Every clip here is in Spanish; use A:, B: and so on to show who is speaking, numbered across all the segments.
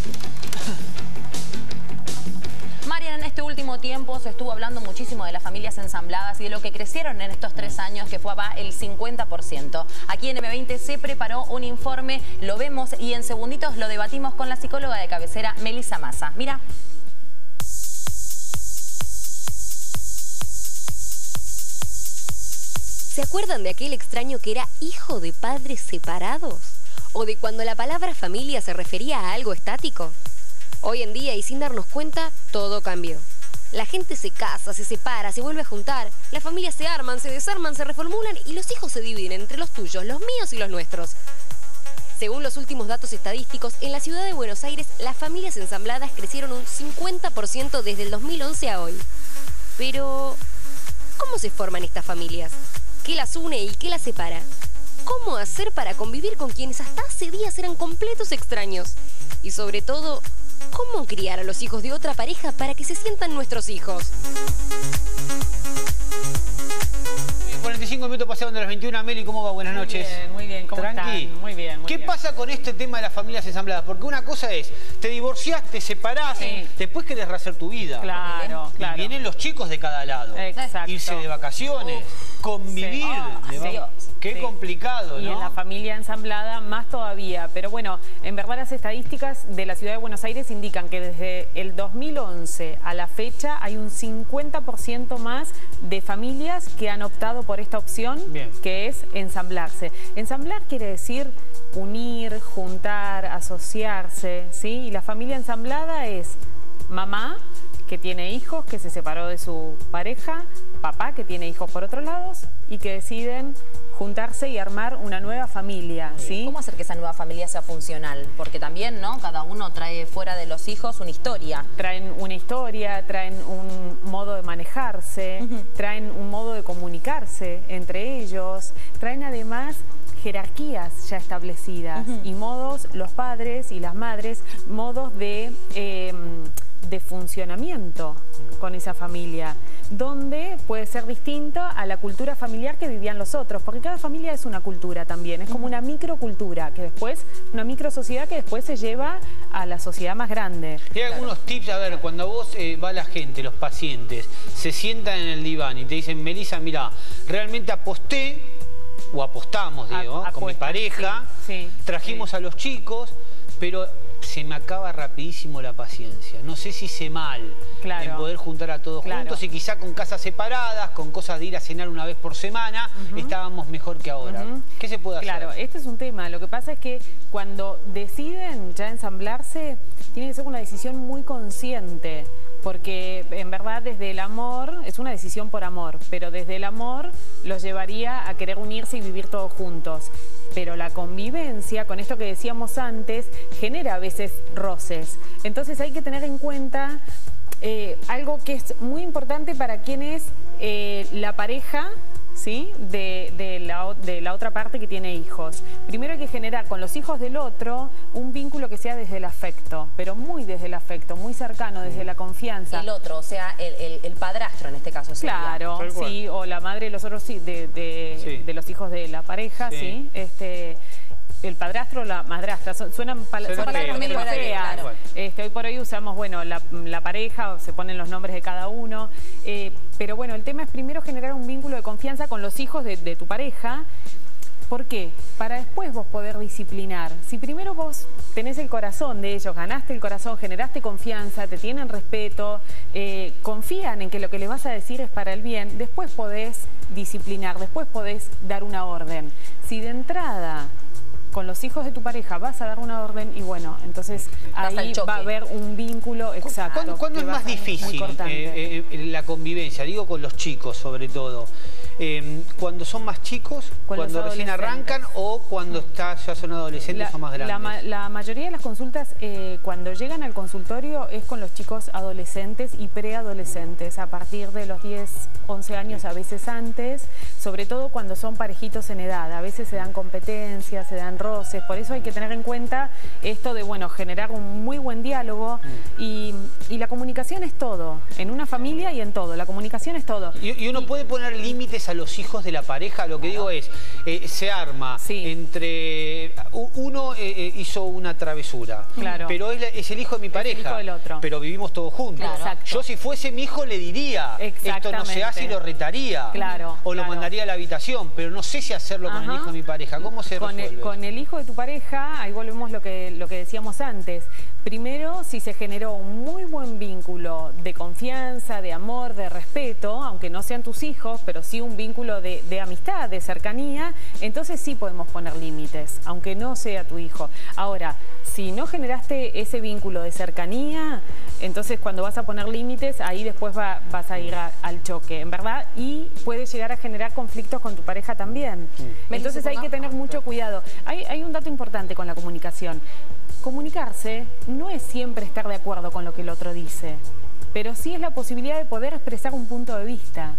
A: Marian, en este último tiempo se estuvo hablando muchísimo de las familias ensambladas y de lo que crecieron en estos 3 años, que fue el 50%. Aquí en M20 se preparó un informe, lo vemos y en segunditos lo debatimos con la psicóloga de cabecera, Melissa Massa. Mira.
B: ¿Se acuerdan de aquel extraño que era hijo de padres separados? ¿O de cuando la palabra familia se refería a algo estático? Hoy en día, y sin darnos cuenta, todo cambió. La gente se casa, se separa, se vuelve a juntar, las familias se arman, se desarman, se reformulan y los hijos se dividen entre los tuyos, los míos y los nuestros. Según los últimos datos estadísticos, en la ciudad de Buenos Aires, las familias ensambladas crecieron un 50% desde el 2011 a hoy. Pero, ¿cómo se forman estas familias? ¿Qué las une y qué las separa? ¿Cómo hacer para convivir con quienes hasta hace días eran completos extraños? Y sobre todo, ¿cómo criar a los hijos de otra pareja para que se sientan nuestros hijos?
C: 45 minutos pasaron de las 21. Meli, ¿cómo va? Buenas noches.
D: Muy bien, ¿cómo
C: Tranqui.
D: están? Muy bien,
C: ¿Qué pasa con este tema de las familias ensambladas? Porque una cosa es, te divorciás, te separás, después querés rehacer tu vida.
D: Claro,
C: y vienen los chicos de cada lado.
D: Exacto.
C: Irse de vacaciones, convivir. Qué complicado, ¿no?
D: Y en la familia ensamblada más todavía. Pero bueno, en verdad las estadísticas de la ciudad de Buenos Aires indican que desde el 2011 a la fecha hay un 50% más de familias que han optado por esta opción, que es ensamblarse. Ensamblar quiere decir unir, juntar, asociarse, ¿sí? Y la familia ensamblada es mamá, que tiene hijos, que se separó de su pareja, papá, que tiene hijos por otros lados y que deciden juntarse y armar una nueva familia, ¿sí?
A: ¿Cómo hacer que esa nueva familia sea funcional? Porque también, ¿no? Cada uno trae fuera de los hijos una historia.
D: Traen una historia, traen un modo de manejarse, traen un modo de comunicarse entre ellos, traen además jerarquías ya establecidas y modos, los padres y las madres, modos de funcionamiento con esa familia, donde puede ser distinto a la cultura familiar que vivían los otros, porque cada familia es una cultura también, es como una microcultura, que después, una microsociedad que después se lleva a la sociedad más grande.
C: Hay algunos tips, a ver, cuando vos va la gente, los pacientes, se sientan en el diván y te dicen, Melissa, mira, realmente aposté, o apostamos, digo, con mi pareja, trajimos a los chicos, pero se me acaba rapidísimo la paciencia. No sé si hice mal en poder juntar a todos juntos y quizá con casas separadas, con cosas de ir a cenar una vez por semana, estábamos mejor que ahora. ¿Qué se puede hacer?
D: Claro, este es un tema. Lo que pasa es que cuando deciden ya ensamblarse, tiene que ser una decisión muy consciente. Porque en verdad desde el amor, es una decisión por amor, pero desde el amor los llevaría a querer unirse y vivir todos juntos. Pero la convivencia, con esto que decíamos antes, genera a veces roces. Entonces hay que tener en cuenta algo que es muy importante para quien es la pareja, ¿sí? de la otra parte que tiene hijos. Primero hay que generar con los hijos del otro un vínculo que sea desde el afecto, pero muy desde el afecto, muy cercano, desde la confianza.
A: El otro, o sea, el padrastro en este caso sería.
D: Claro, sí, o la madre de los otros, de los hijos de la pareja, sí. El padrastro o la madrastra, suenan palabras muy feas. Claro. Hoy por hoy usamos, bueno, la pareja, se ponen los nombres de cada uno. Pero bueno, el tema es primero generar un vínculo de confianza con los hijos de tu pareja. ¿Por qué? Para después vos poder disciplinar. Si primero vos tenés el corazón de ellos, ganaste el corazón, generaste confianza, te tienen respeto, confían en que lo que les vas a decir es para el bien, después podés disciplinar, después podés dar una orden. Si de entrada con los hijos de tu pareja vas a dar una orden y bueno, entonces ahí va a haber un vínculo exacto.
C: ¿Cuándo es más difícil la convivencia? Digo con los chicos sobre todo. ¿Cuando son más chicos, cuando recién arrancan o cuando ya son adolescentes o más grandes?
D: La mayoría de las consultas cuando llegan al consultorio es con los chicos adolescentes y preadolescentes, a partir de los 10, 11 años, a veces antes, sobre todo cuando son parejitos en edad. A veces se dan competencias, se dan roces. Por eso hay que tener en cuenta esto de, bueno, generar un muy buen diálogo y la comunicación es todo, en una familia y en todo. La comunicación es todo.
C: Y uno puede poner límites a los hijos de la pareja. Lo que digo es, se arma entre... Uno hizo una travesura, pero él es el hijo de mi pareja,
D: el hijo del otro.
C: Pero vivimos todos juntos. Yo si fuese mi hijo le diría, esto no se hace y lo retaría. O lo mandaría a la habitación, pero no sé si hacerlo con el hijo de mi pareja. ¿Cómo se resuelve?
D: Con el hijo de tu pareja, ahí volvemos lo que decíamos antes. Primero, si se generó un muy buen vínculo de confianza, de amor, de respeto, aunque no sean tus hijos, pero sí un vínculo de amistad, de cercanía, entonces sí podemos poner límites, aunque no sea tu hijo. Ahora, si no generaste ese vínculo de cercanía, entonces cuando vas a poner límites, ahí después vas a ir al choque, en verdad, y puede llegar a generar conflictos con tu pareja también. Entonces hay que tener mucho cuidado. Hay un dato importante con la comunicación. Comunicarse no es siempre estar de acuerdo con lo que el otro dice, pero sí es la posibilidad de poder expresar un punto de vista.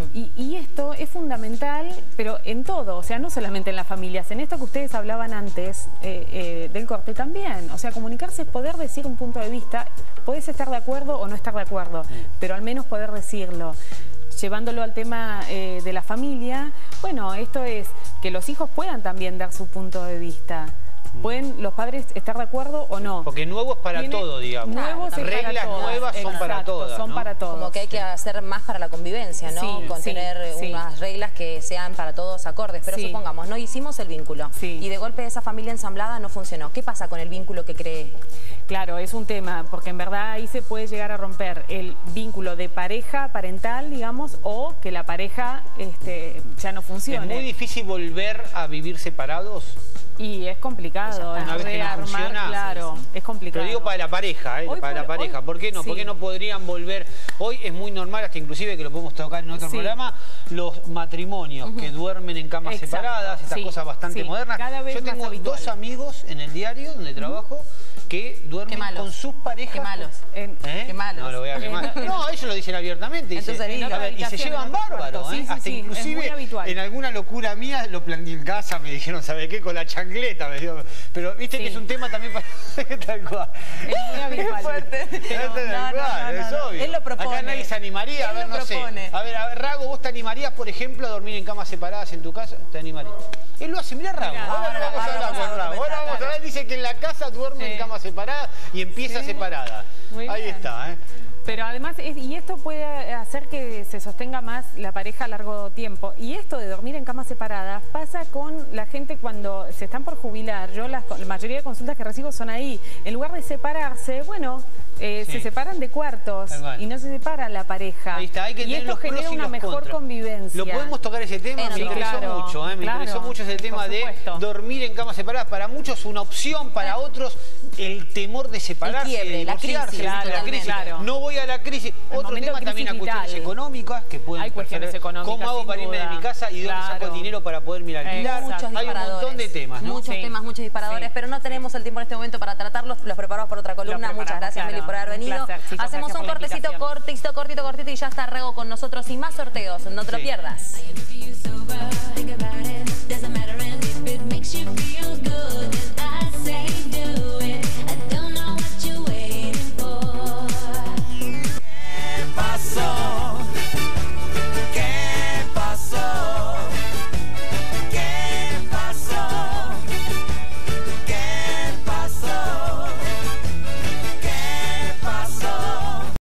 D: Y esto es fundamental, pero en todo, o sea, no solamente en las familias, en esto que ustedes hablaban antes del corte también. O sea, comunicarse es poder decir un punto de vista, podés estar de acuerdo o no estar de acuerdo, pero al menos poder decirlo. Llevándolo al tema de la familia, bueno, esto es que los hijos puedan también dar su punto de vista. ¿Pueden los padres estar de acuerdo o no?
C: Porque nuevo es para todo, digamos. Reglas nuevas son para todas.
D: Son para todos.
A: Como que hay que hacer más para la convivencia, ¿no? Con tener unas reglas que sean para todos acordes. Pero supongamos, no hicimos el vínculo y de golpe esa familia ensamblada no funcionó. ¿Qué pasa con el vínculo que creé?
D: Claro, es un tema, porque en verdad ahí se puede llegar a romper el vínculo de pareja parental, digamos, o que la pareja ya no funcione.
C: ¿Es muy difícil volver a vivir separados?
D: Y es complicado,
C: una vez que no funciona,
D: claro, es complicado.
C: Pero digo para la pareja, para la pareja. ¿Por qué no? ¿Por qué no podrían volver? Hoy es muy normal, hasta inclusive que lo podemos tocar en otro programa, los matrimonios que duermen en camas separadas, estas cosas bastante modernas. Yo tengo dos amigos en el diario donde trabajo que duermen con sus parejas.
A: Qué malos. Qué malos.
C: No lo voy a quemar. No, ellos lo dicen abiertamente. Y se llevan bárbaro. Hasta inclusive en alguna locura mía lo planteé en casa, me dijeron, ¿sabe qué? Con la chancleta. Me dijo, pero viste que es un tema también para... Tal cual.
D: Es muy habitual.
A: Es fuerte.
C: Es obvio.
A: Él lo propone.
C: Acá nadie se animaría. A ver, no sé. A ver, Rago, ¿vos te animarías, por ejemplo, a dormir en camas separadas en tu casa? ¿Te animarías? Él lo hace, mirá Rago. Ahora vamos a hablar con Rago. Ahora vamos a hablar. Dice que en la casa duerme en camas separadas y empieza separada. Ahí está,
D: Pero además, y esto puede hacer que se sostenga más la pareja a largo tiempo. Y esto de dormir en camas separadas pasa con la gente cuando se están por jubilar. Yo la mayoría de consultas que recibo son ahí. En lugar de separarse, bueno, se separan de cuartos y no se separa la pareja.
C: Ahí está, hay que tener
D: esto
C: los
D: genera
C: pros y
D: una
C: los
D: mejor
C: contras.
D: Convivencia.
C: ¿Lo podemos tocar ese tema? Me interesó mucho, me interesó mucho ese tema de dormir en camas separadas. Para muchos una opción, para otros el temor de separarse, de divorciarse, la crisis. No voy a la crisis. Otro tema también a cuestiones económicas que pueden
D: hay cuestiones económicas.
C: ¿Cómo hago para irme de mi casa y dónde saco el dinero para poder mirar alquilar? Hay un montón de temas, ¿no?
A: Muchos temas, muchos disparadores, pero no tenemos el tiempo en este momento para tratarlos. Los preparamos por otra columna. Muchas gracias, Meli, por haber venido. Hacemos un cortecito cortito y ya está Rago con nosotros y más sorteos. No te lo pierdas.